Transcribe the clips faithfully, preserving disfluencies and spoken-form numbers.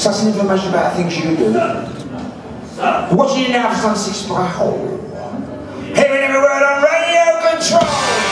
Such an information about things you do. Watching you now for some six by hole. Hearing every word on radio control.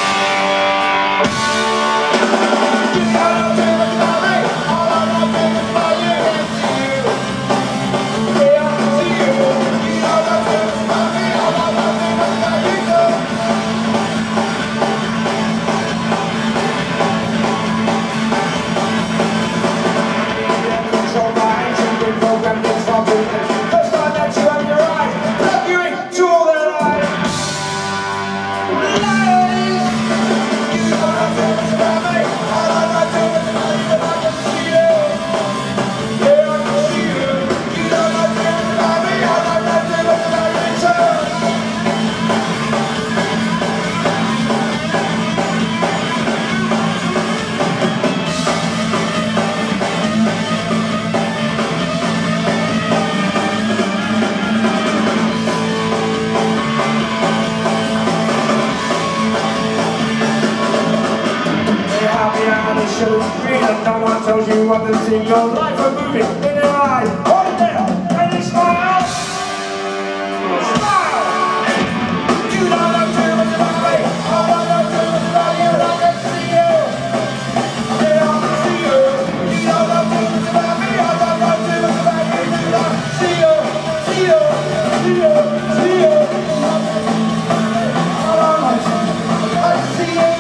No one tells you what to see. Your life are moving in your eyes. Hold there, and you smile. Smile. You don't know too much about me. I don't know too much about you, and I can see you. Yeah, I can see you. You don't know too much about me. I don't know too much about you. You don't see you. See you. See you. See you. I don't know. I can see you.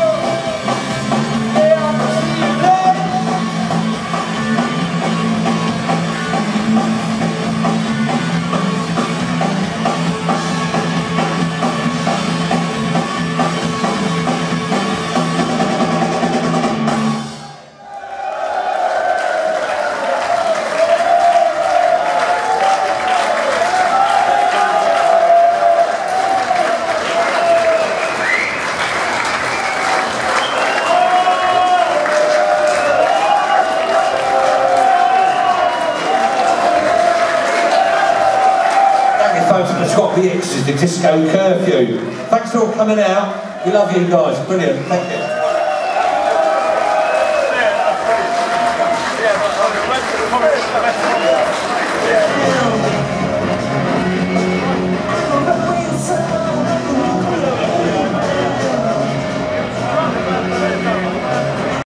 The X's, the Disco Curfew. Thanks for all coming out. We love you guys. Brilliant. Thank you.